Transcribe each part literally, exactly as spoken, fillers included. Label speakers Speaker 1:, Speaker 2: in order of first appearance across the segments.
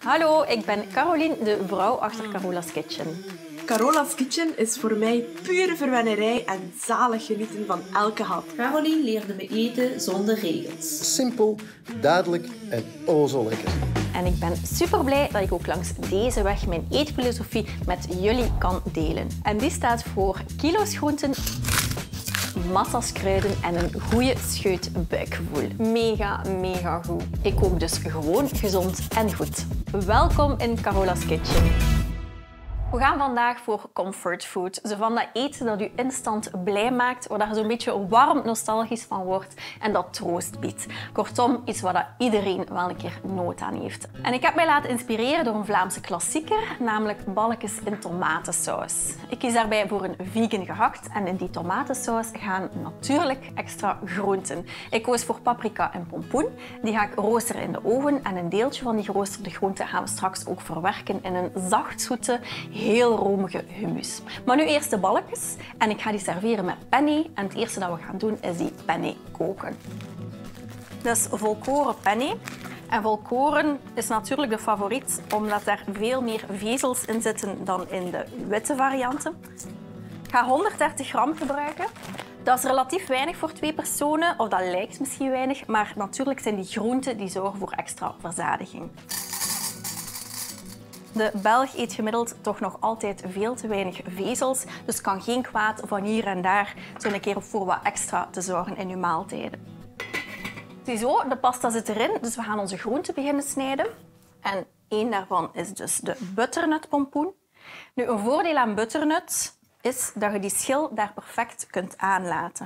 Speaker 1: Hallo, ik ben Caroline, de vrouw achter Carola's Kitchen.
Speaker 2: Carola's Kitchen is voor mij pure verwennerij en zalig genieten van elke hap.
Speaker 3: Caroline leerde me eten zonder regels.
Speaker 4: Simpel, duidelijk en o zo lekker.
Speaker 1: En ik ben super blij dat ik ook langs deze weg mijn eetfilosofie met jullie kan delen. En die staat voor kilo's groenten, massa's kruiden en een goede scheut buikgevoel. Mega, mega goed. Ik kook dus gewoon gezond en goed. Welkom in Carola's Kitchen. We gaan vandaag voor comfort food. Zo van dat eten dat u instant blij maakt, waar je zo'n beetje warm nostalgisch van wordt en dat troost biedt. Kortom, iets waar dat iedereen wel een keer nood aan heeft. En ik heb mij laten inspireren door een Vlaamse klassieker, namelijk balkjes in tomatensaus. Ik kies daarbij voor een vegan gehakt en in die tomatensaus gaan natuurlijk extra groenten. Ik koos voor paprika en pompoen. Die ga ik roosteren in de oven en een deeltje van die geroosterde groenten gaan we straks ook verwerken in een zachtzoete, heel romige hummus. Maar nu eerst de balkjes en ik ga die serveren met penne. En het eerste dat we gaan doen is die penne koken. Dus volkoren penne. En volkoren is natuurlijk de favoriet omdat er veel meer vezels in zitten dan in de witte varianten. Ik ga honderddertig gram gebruiken. Dat is relatief weinig voor twee personen, of dat lijkt misschien weinig, maar natuurlijk zijn die groenten die zorgen voor extra verzadiging. De Belg eet gemiddeld toch nog altijd veel te weinig vezels, dus kan geen kwaad van hier en daar zo'n keer voor wat extra te zorgen in uw maaltijden. Ziezo, de pasta zit erin, dus we gaan onze groenten beginnen snijden. En één daarvan is dus de butternutpompoen. Nu, een voordeel aan butternut is dat je die schil daar perfect kunt aanlaten.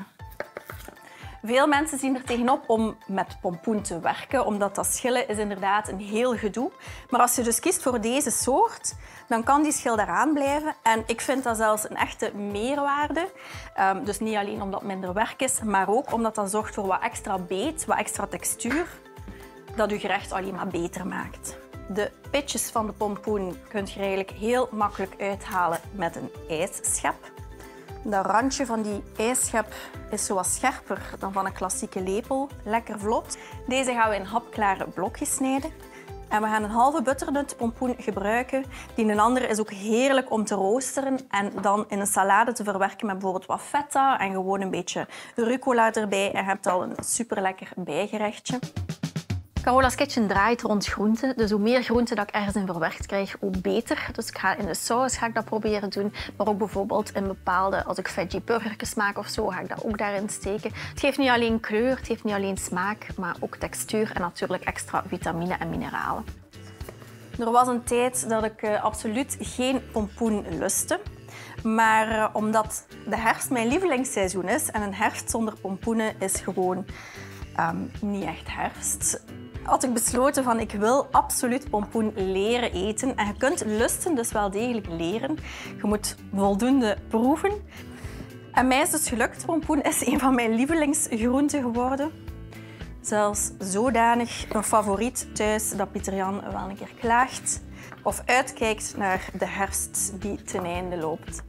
Speaker 1: Veel mensen zien er tegenop om met pompoen te werken, omdat dat schillen is inderdaad een heel gedoe. Maar als je dus kiest voor deze soort, dan kan die schil daaraan blijven. En ik vind dat zelfs een echte meerwaarde. Um, dus niet alleen omdat het minder werk is, maar ook omdat dat zorgt voor wat extra beet, wat extra textuur, dat je gerecht alleen maar beter maakt. De pitjes van de pompoen kun je eigenlijk heel makkelijk uithalen met een ijsschep. Dat randje van die ijsschep is zo wat scherper dan van een klassieke lepel. Lekker vlot. Deze gaan we in hapklare blokjes snijden. En we gaan een halve butternutpompoen gebruiken. Die een andere is ook heerlijk om te roosteren en dan in een salade te verwerken met bijvoorbeeld wat feta en gewoon een beetje rucola erbij. En je hebt al een super lekker bijgerechtje. Carola's Kitchen draait rond groenten, dus hoe meer groenten dat ik ergens in verwerkt krijg, hoe beter. Dus ik ga in de saus ga ik dat proberen doen, maar ook bijvoorbeeld in bepaalde, als ik veggie burgertjes maak of zo, ga ik dat ook daarin steken. Het geeft niet alleen kleur, het geeft niet alleen smaak, maar ook textuur en natuurlijk extra vitamine en mineralen. Er was een tijd dat ik uh, absoluut geen pompoen lustte. Maar uh, omdat de herfst mijn lievelingsseizoen is en een herfst zonder pompoenen is gewoon um, niet echt herfst, had ik besloten van ik wil absoluut pompoen leren eten. En je kunt lusten dus wel degelijk leren. Je moet voldoende proeven. En mij is dus gelukt. Pompoen is een van mijn lievelingsgroenten geworden. Zelfs zodanig een favoriet thuis dat Pieter Jan wel een keer klaagt. Of uitkijkt naar de herfst die ten einde loopt.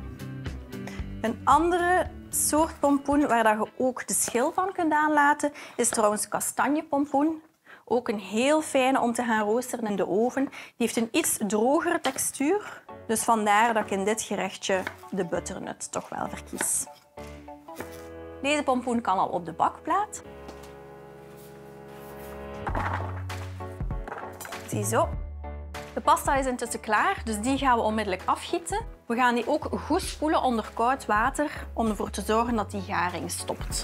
Speaker 1: Een andere soort pompoen waar je ook de schil van kunt aanlaten is trouwens kastanjepompoen. Ook een heel fijne om te gaan roosteren in de oven. Die heeft een iets drogere textuur. Dus vandaar dat ik in dit gerechtje de butternut toch wel verkies. Deze pompoen kan al op de bakplaat. Ziezo. De pasta is intussen klaar, dus die gaan we onmiddellijk afgieten. We gaan die ook goed spoelen onder koud water om ervoor te zorgen dat die garing stopt.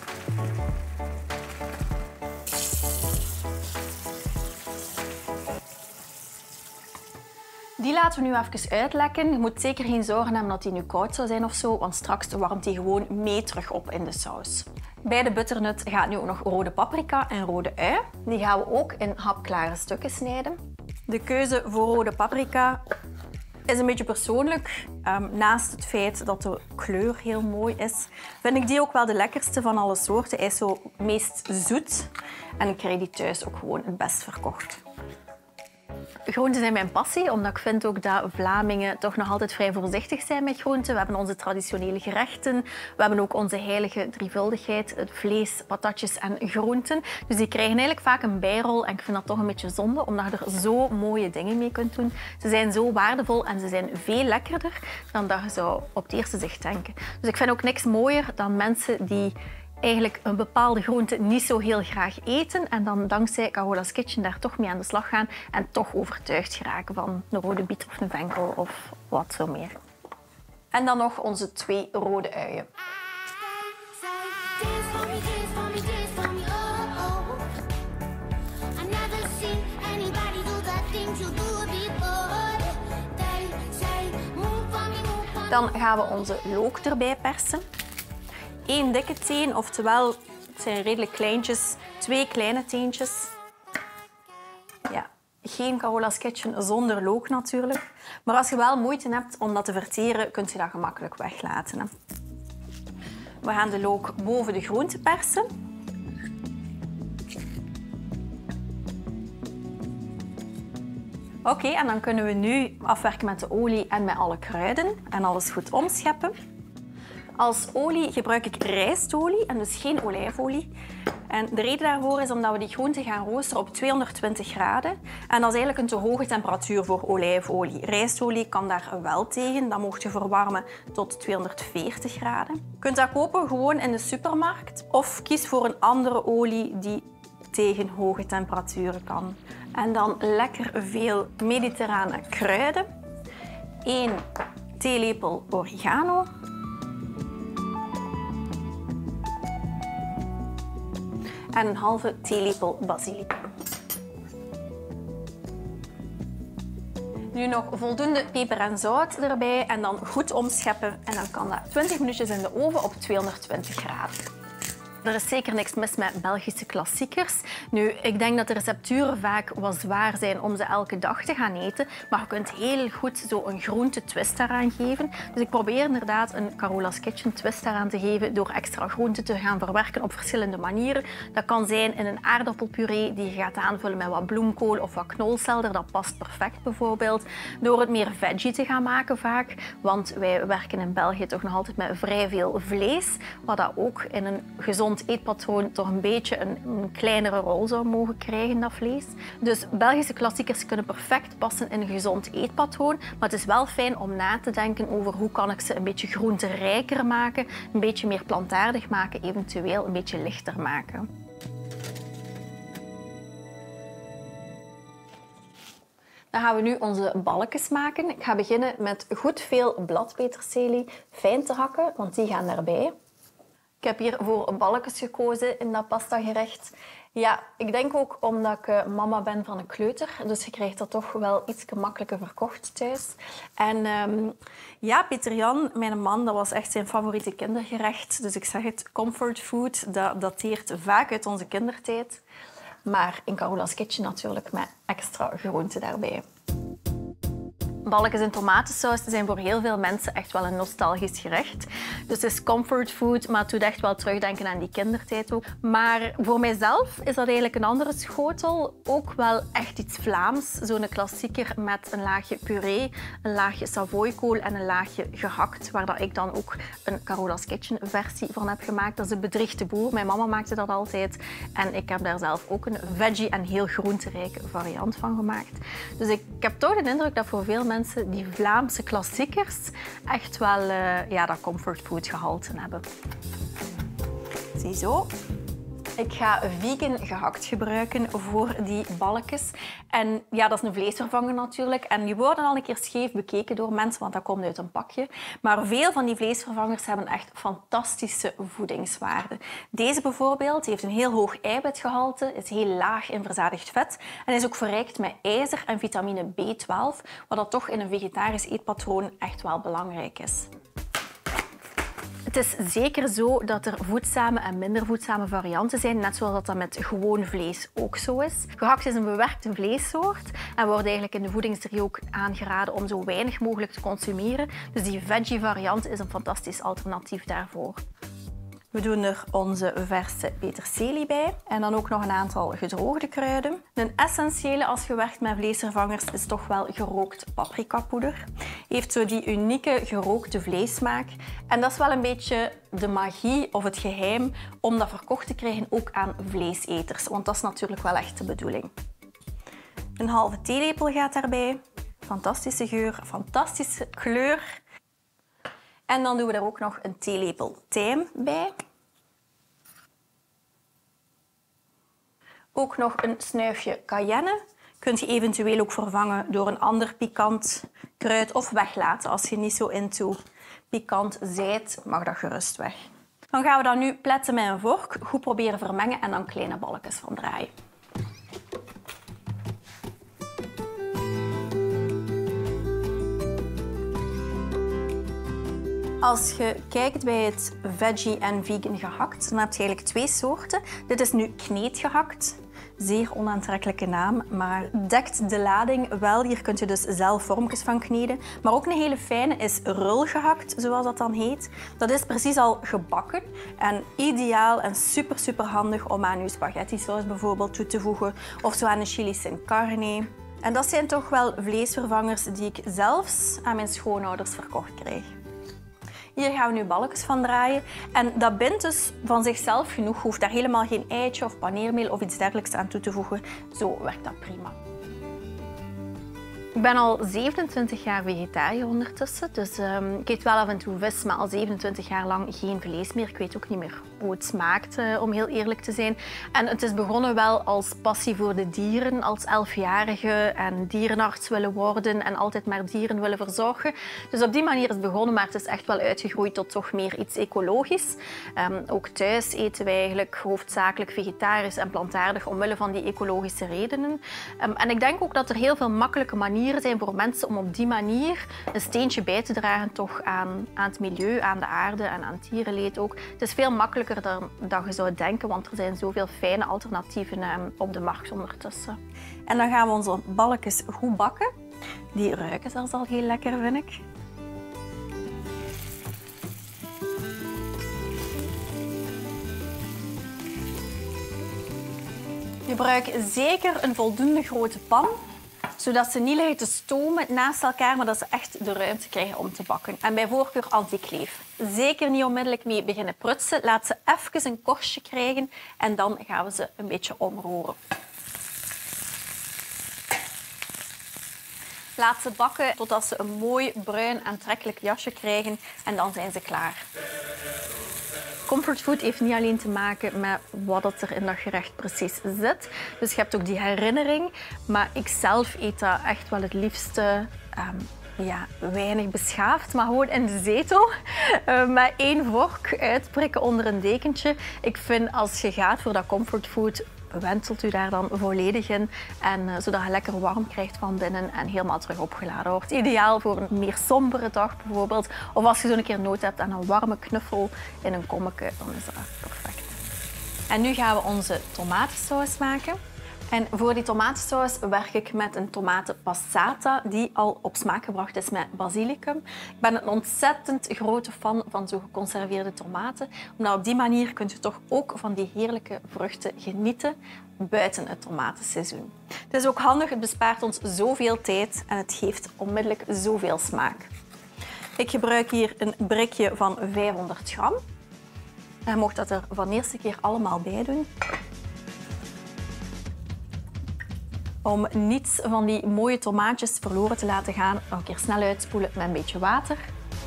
Speaker 1: Die laten we nu even uitlekken. Je moet zeker geen zorgen hebben dat die nu koud zou zijn of zo, want straks warmt die gewoon mee terug op in de saus. Bij de butternut gaat nu ook nog rode paprika en rode ui. Die gaan we ook in hapklare stukken snijden. De keuze voor rode paprika is een beetje persoonlijk. Um, naast het feit dat de kleur heel mooi is, vind ik die ook wel de lekkerste van alle soorten. Hij is zo meest zoet en ik krijg die thuis ook gewoon het best verkocht. Groenten zijn mijn passie, omdat ik vind ook dat Vlamingen toch nog altijd vrij voorzichtig zijn met groenten. We hebben onze traditionele gerechten. We hebben ook onze heilige drievuldigheid, het vlees, patatjes en groenten. Dus die krijgen eigenlijk vaak een bijrol en ik vind dat toch een beetje zonde, omdat je er zo mooie dingen mee kunt doen. Ze zijn zo waardevol en ze zijn veel lekkerder dan dat je zou op het eerste zicht denken. Dus ik vind ook niks mooier dan mensen die eigenlijk een bepaalde groente niet zo heel graag eten en dan dankzij Carola's Kitchen daar toch mee aan de slag gaan en toch overtuigd geraken van een rode biet of een venkel of wat zo meer. En dan nog onze twee rode uien. Dan gaan we onze look erbij persen. Eén dikke teen, oftewel, het zijn redelijk kleintjes, twee kleine teentjes. Ja, geen Carola's Kitchen zonder look natuurlijk. Maar als je wel moeite hebt om dat te verteren, kun je dat gemakkelijk weglaten. Hè. We gaan de look boven de groente persen. Oké, okay, en dan kunnen we nu afwerken met de olie en met alle kruiden en alles goed omscheppen. Als olie gebruik ik rijstolie en dus geen olijfolie. En de reden daarvoor is omdat we die groenten gaan roosteren op tweehonderdtwintig graden. En dat is eigenlijk een te hoge temperatuur voor olijfolie. Rijstolie kan daar wel tegen. Dan mocht je verwarmen tot tweehonderdveertig graden. Je kunt dat kopen gewoon in de supermarkt. Of kies voor een andere olie die tegen hoge temperaturen kan. En dan lekker veel mediterrane kruiden. één theelepel oregano. En een halve theelepel basilicum. Nu nog voldoende peper en zout erbij en dan goed omscheppen. En dan kan dat twintig minuutjes in de oven op tweehonderdtwintig graden. Er is zeker niks mis met Belgische klassiekers. Nu, ik denk dat de recepturen vaak wat zwaar zijn om ze elke dag te gaan eten, maar je kunt heel goed zo een groente twist daaraan geven. Dus ik probeer inderdaad een Carola's Kitchen twist daaraan te geven door extra groenten te gaan verwerken op verschillende manieren. Dat kan zijn in een aardappelpuree die je gaat aanvullen met wat bloemkool of wat knolselder. Dat past perfect bijvoorbeeld. Door het meer veggie te gaan maken vaak, want wij werken in België toch nog altijd met vrij veel vlees, wat dat ook in een gezond eetpatroon toch een beetje een, een kleinere rol zou mogen krijgen, dat vlees. Dus Belgische klassiekers kunnen perfect passen in een gezond eetpatroon, maar het is wel fijn om na te denken over hoe kan ik ze een beetje groenterijker maken, een beetje meer plantaardig maken, eventueel een beetje lichter maken. Dan gaan we nu onze balletjes maken. Ik ga beginnen met goed veel bladpeterselie fijn te hakken, want die gaan daarbij. Ik heb hier voor balletjes gekozen in dat pastagerecht. Ja, ik denk ook omdat ik mama ben van een kleuter. Dus je krijgt dat toch wel iets makkelijker verkocht thuis. En um, ja, Pieter Jan, mijn man, dat was echt zijn favoriete kindergerecht. Dus ik zeg het, comfort food, dat dateert vaak uit onze kindertijd. Maar in Carola's Kitchen natuurlijk met extra groenten daarbij. Balletjes in tomatensaus zijn voor heel veel mensen echt wel een nostalgisch gerecht. Dus het is comfort food, maar het doet echt wel terugdenken aan die kindertijd ook. Maar voor mijzelf is dat eigenlijk een andere schotel. Ook wel echt iets Vlaams. Zo'n klassieker met een laagje puree, een laagje savoykool en een laagje gehakt. Waar dat ik dan ook een Carola's Kitchen versie van heb gemaakt. Dat is de bedriegte boer. Mijn mama maakte dat altijd. En ik heb daar zelf ook een veggie en heel groenterijke variant van gemaakt. Dus ik, ik heb toch de indruk dat voor veel mensen mensen die Vlaamse klassiekers echt wel uh, ja, dat comfortfood gehalte hebben. Ziezo. Ik ga vegan gehakt gebruiken voor die balletjes. En ja, dat is een vleesvervanger natuurlijk. En die worden al een keer scheef bekeken door mensen, want dat komt uit een pakje. Maar veel van die vleesvervangers hebben echt fantastische voedingswaarde. Deze bijvoorbeeld heeft een heel hoog eiwitgehalte, is heel laag in verzadigd vet en is ook verrijkt met ijzer en vitamine B twaalf, wat dat toch in een vegetarisch eetpatroon echt wel belangrijk is. Het is zeker zo dat er voedzame en minder voedzame varianten zijn, net zoals dat, dat met gewoon vlees ook zo is. Gehakt is een bewerkte vleessoort en wordt eigenlijk in de voedingsdriehoek aangeraden om zo weinig mogelijk te consumeren. Dus die veggie variant is een fantastisch alternatief daarvoor. We doen er onze verse peterselie bij en dan ook nog een aantal gedroogde kruiden. Een essentiële als je werkt met vleesvervangers is toch wel gerookt paprikapoeder. Heeft zo die unieke gerookte vleessmaak. En dat is wel een beetje de magie of het geheim om dat verkocht te krijgen ook aan vleeseters. Want dat is natuurlijk wel echt de bedoeling. Een halve theelepel gaat daarbij. Fantastische geur, fantastische kleur. En dan doen we er ook nog een theelepel tijm bij. Ook nog een snuifje cayenne. Kunt je eventueel ook vervangen door een ander pikant kruid of weglaten. Als je niet zo into pikant zijt, mag dat gerust weg. Dan gaan we dat nu pletten met een vork, goed proberen vermengen en dan kleine balletjes van draaien. Als je kijkt bij het veggie en vegan gehakt, dan heb je eigenlijk twee soorten. Dit is nu kneedgehakt. Zeer onaantrekkelijke naam, maar dekt de lading wel. Hier kun je dus zelf vormpjes van kneden. Maar ook een hele fijne is rulgehakt, zoals dat dan heet. Dat is precies al gebakken en ideaal en super, super handig om aan je spaghetti saus bijvoorbeeld toe te voegen of zo aan een chili sin carne. En dat zijn toch wel vleesvervangers die ik zelfs aan mijn schoonouders verkocht krijg. Hier gaan we nu balletjes van draaien. En dat bindt dus van zichzelf genoeg. Je hoeft daar helemaal geen eitje of paneermeel of iets dergelijks aan toe te voegen. Zo werkt dat prima. Ik ben al zevenentwintig jaar vegetariër ondertussen, dus um, ik eet wel af en toe vis, maar al zevenentwintig jaar lang geen vlees meer. Ik weet ook niet meer hoe het smaakt, uh, om heel eerlijk te zijn. En het is begonnen wel als passie voor de dieren, als elfjarige en dierenarts willen worden en altijd maar dieren willen verzorgen. Dus op die manier is het begonnen, maar het is echt wel uitgegroeid tot toch meer iets ecologisch. Um, ook thuis eten we eigenlijk hoofdzakelijk vegetarisch en plantaardig omwille van die ecologische redenen. Um, en ik denk ook dat er heel veel makkelijke manieren zijn voor mensen om op die manier een steentje bij te dragen toch aan, aan het milieu, aan de aarde en aan het dierenleed ook. Het is veel makkelijker dan, dan je zou denken, want er zijn zoveel fijne alternatieven eh, op de markt ondertussen. En dan gaan we onze balletjes goed bakken. Die ruiken zelfs al heel lekker, vind ik. Gebruik zeker een voldoende grote pan, zodat ze niet liggen te stomen naast elkaar, maar dat ze echt de ruimte krijgen om te bakken. En bij voorkeur anti-kleef. Zeker niet onmiddellijk mee beginnen prutsen. Laat ze even een korstje krijgen en dan gaan we ze een beetje omroeren. Laat ze bakken totdat ze een mooi bruin aantrekkelijk jasje krijgen en dan zijn ze klaar. Comfortfood heeft niet alleen te maken met wat er in dat gerecht precies zit. Dus je hebt ook die herinnering. Maar ik zelf eet dat echt wel het liefste um, ja, weinig beschaafd, maar gewoon in de zetel. Uh, met één vork uitprikken onder een dekentje. Ik vind als je gaat voor dat comfortfood, wenselt u daar dan volledig in. En, uh, zodat je lekker warm krijgt van binnen en helemaal terug opgeladen wordt. Ideaal voor een meer sombere dag bijvoorbeeld. Of als je zo een keer nood hebt aan een warme knuffel in een kommetje, dan is dat perfect. En nu gaan we onze tomatensaus maken. En voor die tomatensaus werk ik met een tomatenpassata die al op smaak gebracht is met basilicum. Ik ben een ontzettend grote fan van zo geconserveerde tomaten, omdat op die manier kun je toch ook van die heerlijke vruchten genieten buiten het tomatenseizoen. Het is ook handig, het bespaart ons zoveel tijd en het geeft onmiddellijk zoveel smaak. Ik gebruik hier een brikje van vijfhonderd gram. Je mocht dat er van de eerste keer allemaal bij doen. Om niets van die mooie tomaatjes verloren te laten gaan, nog een keer snel uitspoelen met een beetje water.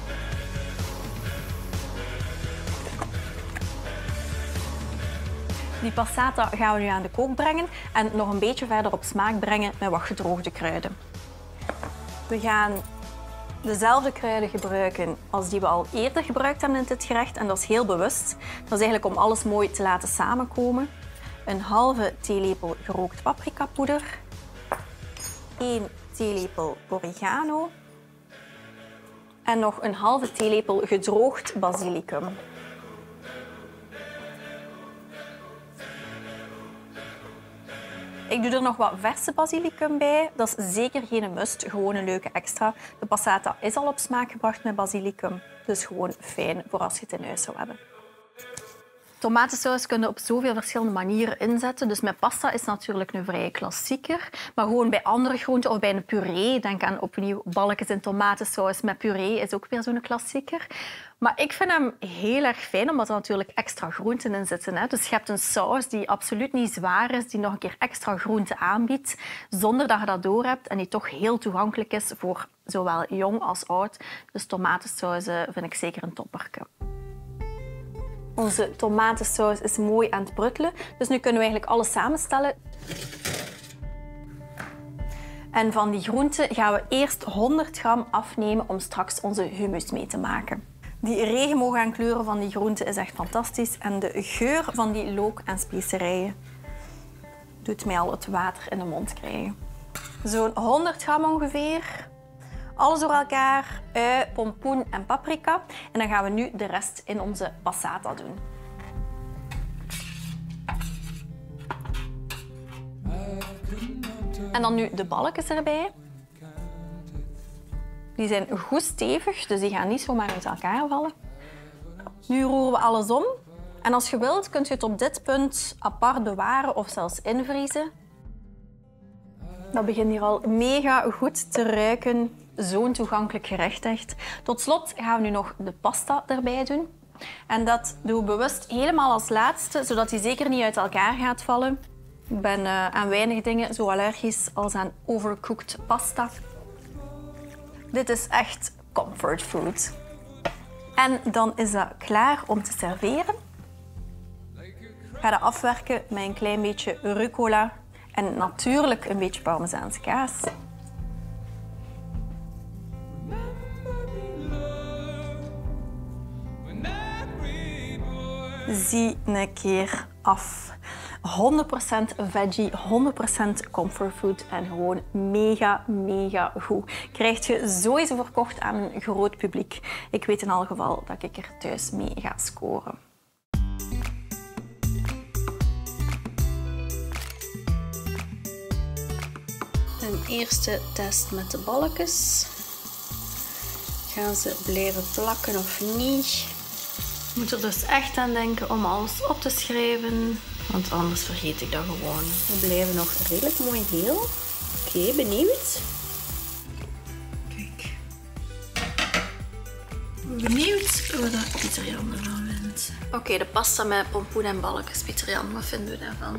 Speaker 1: Die passata gaan we nu aan de kook brengen en nog een beetje verder op smaak brengen met wat gedroogde kruiden. We gaan dezelfde kruiden gebruiken als die we al eerder gebruikt hebben in dit gerecht en dat is heel bewust. Dat is eigenlijk om alles mooi te laten samenkomen. Een halve theelepel gerookt paprikapoeder, één theelepel oregano en nog een halve theelepel gedroogd basilicum. Ik doe er nog wat verse basilicum bij. Dat is zeker geen must, gewoon een leuke extra. De passata is al op smaak gebracht met basilicum, dus gewoon fijn voor als je het in huis zou hebben. Tomatensaus kun je op zoveel verschillende manieren inzetten. Dus met pasta is natuurlijk een vrije klassieker. Maar gewoon bij andere groenten of bij een puree, denk aan opnieuw balkjes in tomatensaus met puree, is ook weer zo'n klassieker. Maar ik vind hem heel erg fijn, omdat er natuurlijk extra groenten in zitten. Hè. Dus je hebt een saus die absoluut niet zwaar is, die nog een keer extra groenten aanbiedt, zonder dat je dat doorhebt en die toch heel toegankelijk is voor zowel jong als oud. Dus tomatensaus vind ik zeker een topperke. Onze tomatensaus is mooi aan het pruttelen, dus nu kunnen we eigenlijk alles samenstellen. En van die groenten gaan we eerst honderd gram afnemen om straks onze hummus mee te maken. Die regenboog aan kleuren van die groenten is echt fantastisch en de geur van die look en specerijen doet mij al het water in de mond krijgen. Zo'n honderd gram ongeveer. Alles door elkaar, ui, pompoen en paprika. En dan gaan we nu de rest in onze passata doen. En dan nu de balkjes erbij. Die zijn goed stevig, dus die gaan niet zomaar uit elkaar vallen. Nu roeren we alles om. En als je wilt, kun je het op dit punt apart bewaren of zelfs invriezen. Dat begint hier al mega goed te ruiken. Zo'n toegankelijk gerecht echt. Tot slot gaan we nu nog de pasta erbij doen. En dat doen we bewust helemaal als laatste, zodat die zeker niet uit elkaar gaat vallen. Ik ben uh, aan weinig dingen zo allergisch als aan overcooked pasta. Dit is echt comfort food. En dan is dat klaar om te serveren. Ik ga dat afwerken met een klein beetje rucola en natuurlijk een beetje Parmezaanse kaas. Zie een keer af. honderd procent veggie, honderd procent comfort food en gewoon mega, mega goed. Krijg je sowieso verkocht aan een groot publiek. Ik weet in elk geval dat ik er thuis mee ga scoren. Een eerste test met de balkjes. Gaan ze blijven plakken of niet? Je moet er dus echt aan denken om alles op te schrijven, want anders vergeet ik dat gewoon. We blijven nog redelijk mooi heel. Oké, okay, benieuwd? Kijk. Benieuwd wat dat Pieter Jan ervan vindt. Oké, okay, de pasta met pompoen en balkjes. Pieter Jan, wat vinden we daarvan?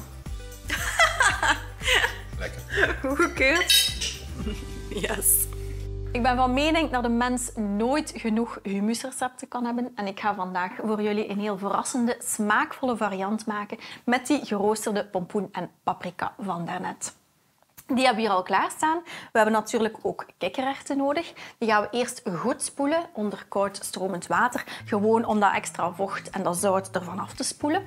Speaker 5: Lekker.
Speaker 1: Goedgekeurd? Yes. Ik ben van mening dat de mens nooit genoeg humusrecepten kan hebben. En ik ga vandaag voor jullie een heel verrassende, smaakvolle variant maken met die geroosterde pompoen en paprika van daarnet. Die hebben we hier al klaarstaan. We hebben natuurlijk ook kikkererwten nodig. Die gaan we eerst goed spoelen onder koud stromend water. Gewoon om dat extra vocht en dat zout ervan af te spoelen.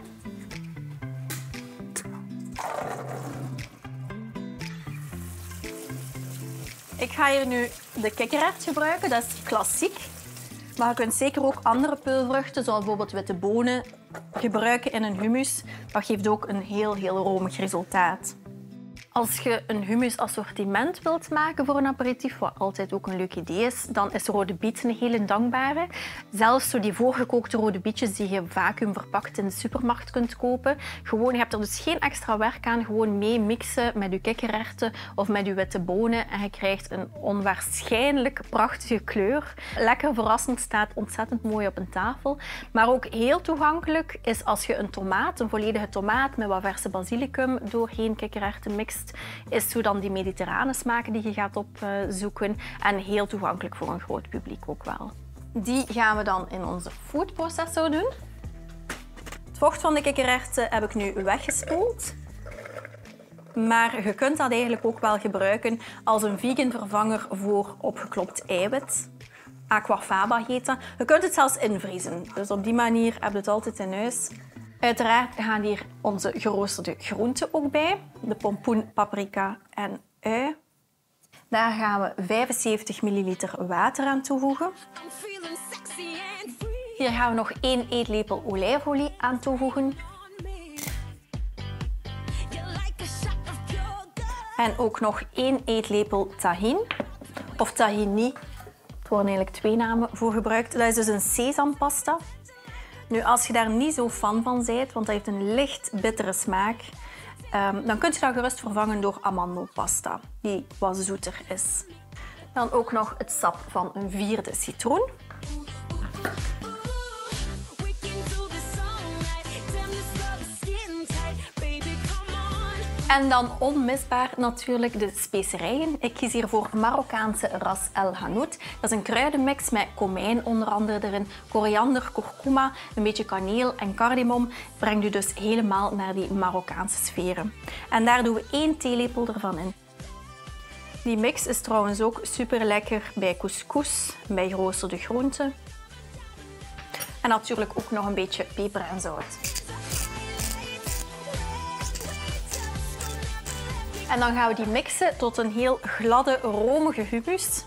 Speaker 1: Ik ga hier nu de kikkererwt gebruiken, dat is klassiek. Maar je kunt zeker ook andere peulvruchten, zoals bijvoorbeeld witte bonen, gebruiken in een hummus. Dat geeft ook een heel, heel romig resultaat. Als je een hummus-assortiment wilt maken voor een aperitief, wat altijd ook een leuk idee is, dan is rode biet een hele dankbare. Zelfs zo die voorgekookte rode bietjes die je vacuüm verpakt in de supermarkt kunt kopen. Gewoon, je hebt er dus geen extra werk aan. Gewoon mee mixen met je kikkererwten of met je witte bonen en je krijgt een onwaarschijnlijk prachtige kleur. Lekker verrassend, staat ontzettend mooi op een tafel. Maar ook heel toegankelijk is als je een tomaat, een volledige tomaat met wat verse basilicum doorheen kikkererwten mixt, is zo dan die mediterrane smaken die je gaat opzoeken. En heel toegankelijk voor een groot publiek ook wel. Die gaan we dan in onze food processor doen. Het vocht van de kikkererwten heb ik nu weggespoeld. Maar je kunt dat eigenlijk ook wel gebruiken als een vegan vervanger voor opgeklopt eiwit. Aquafaba heet dat. Je kunt het zelfs invriezen. Dus op die manier heb je het altijd in huis. Uiteraard gaan hier onze geroosterde groenten ook bij. De pompoen, paprika en ui. Daar gaan we vijfenzeventig milliliter water aan toevoegen. Hier gaan we nog één eetlepel olijfolie aan toevoegen. En ook nog één eetlepel tahin, of tahini. Er worden eigenlijk twee namen voor gebruikt. Dat is dus een sesampasta. Nu, als je daar niet zo fan van bent, want dat heeft een licht bittere smaak, um, dan kun je dat gerust vervangen door amandelpasta, die wat zoeter is. Dan ook nog het sap van een vierde citroen. En dan onmisbaar natuurlijk de specerijen. Ik kies hier voor Marokkaanse Ras El Hanout. Dat is een kruidenmix met komijn onder andere erin, koriander, kurkuma, een beetje kaneel en cardamom. Brengt u dus helemaal naar die Marokkaanse sferen. En daar doen we één theelepel ervan in. Die mix is trouwens ook super lekker bij couscous, bij geroosterde groenten. En natuurlijk ook nog een beetje peper en zout. En dan gaan we die mixen tot een heel gladde, romige hummus.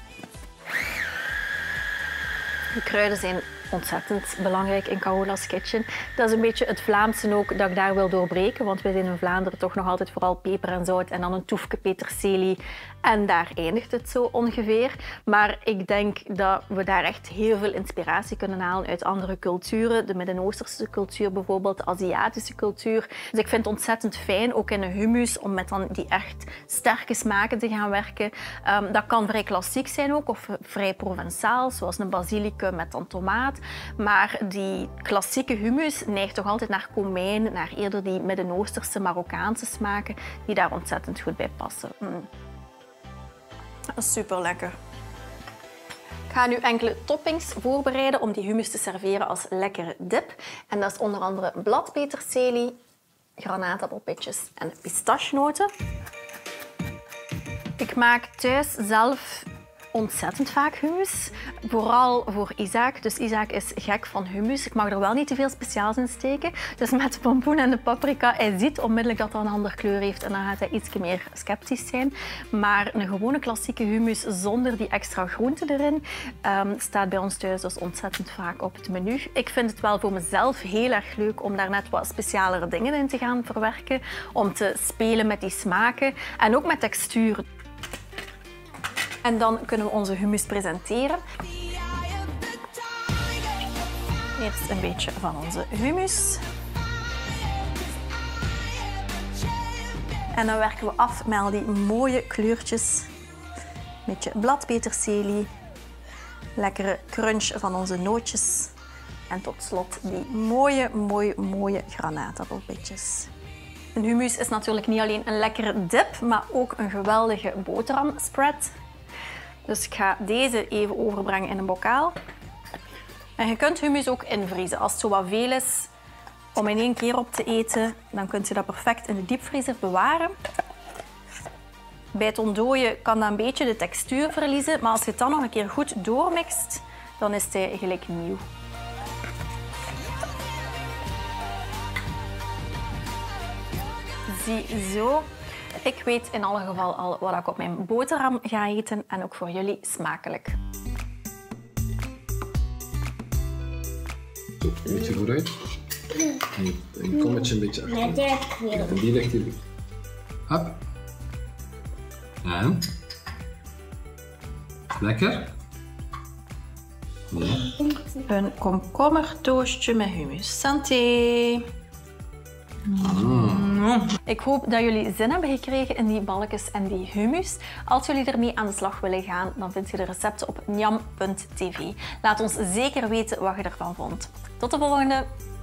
Speaker 1: De kruiden zijn ontzettend belangrijk in Caola's Kitchen. Dat is een beetje het Vlaamse ook dat ik daar wil doorbreken, want we zijn in Vlaanderen toch nog altijd vooral peper en zout en dan een toefje peterselie. En daar eindigt het zo ongeveer. Maar ik denk dat we daar echt heel veel inspiratie kunnen halen uit andere culturen. De Midden-Oosterse cultuur bijvoorbeeld, de Aziatische cultuur. Dus ik vind het ontzettend fijn, ook in een hummus, om met dan die echt sterke smaken te gaan werken. Um, dat kan vrij klassiek zijn ook, of vrij Provençaal, zoals een basilicum met dan tomaat. Maar die klassieke hummus neigt toch altijd naar komijn, naar eerder die Midden-Oosterse, Marokkaanse smaken, die daar ontzettend goed bij passen. Mm. Dat is super lekker. Ik ga nu enkele toppings voorbereiden om die hummus te serveren als lekkere dip. En dat is onder andere bladpeterselie, granaatappelpitjes en pistachenoten. Ik maak thuis zelf ontzettend vaak hummus. Vooral voor Isaac. Dus Isaac is gek van hummus. Ik mag er wel niet te veel speciaals in steken. Dus met de pompoen en de paprika, hij ziet onmiddellijk dat dat een andere kleur heeft en dan gaat hij iets meer sceptisch zijn. Maar een gewone klassieke hummus zonder die extra groenten erin um, staat bij ons thuis dus ontzettend vaak op het menu. Ik vind het wel voor mezelf heel erg leuk om daar net wat specialere dingen in te gaan verwerken. Om te spelen met die smaken en ook met texturen. En dan kunnen we onze hummus presenteren. Eerst een beetje van onze hummus. En dan werken we af met al die mooie kleurtjes. Een beetje bladpeterselie. Lekkere crunch van onze nootjes. En tot slot die mooie, mooie, mooie granaatappelpitjes. Een hummus is natuurlijk niet alleen een lekkere dip, maar ook een geweldige boterhamspread. Dus ik ga deze even overbrengen in een bokaal. En je kunt hummus ook invriezen. Als het zo wat veel is om in één keer op te eten, dan kunt je dat perfect in de diepvriezer bewaren. Bij het ontdooien kan dat een beetje de textuur verliezen, maar als je het dan nog een keer goed doormixt, dan is hij gelijk nieuw. Ziezo. Ik weet in alle geval al wat ik op mijn boterham ga eten en ook voor jullie smakelijk.
Speaker 5: Zo, een beetje vooruit. En je, en je kommetje een beetje achter. En die ligt hier. Hop. En? Lekker? Ja.
Speaker 1: Een komkommertoastje met hummus. Santé! Mm. Ik hoop dat jullie zin hebben gekregen in die balkjes en die hummus. Als jullie ermee aan de slag willen gaan, dan vind je de recepten op njam punt t v. Laat ons zeker weten wat je ervan vond. Tot de volgende!